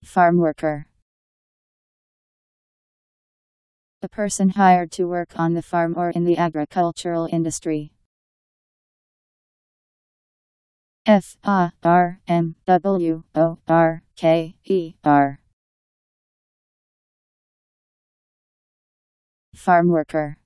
Farmworker. A person hired to work on the farm or in the agricultural industry. Farmworker. Farmworker.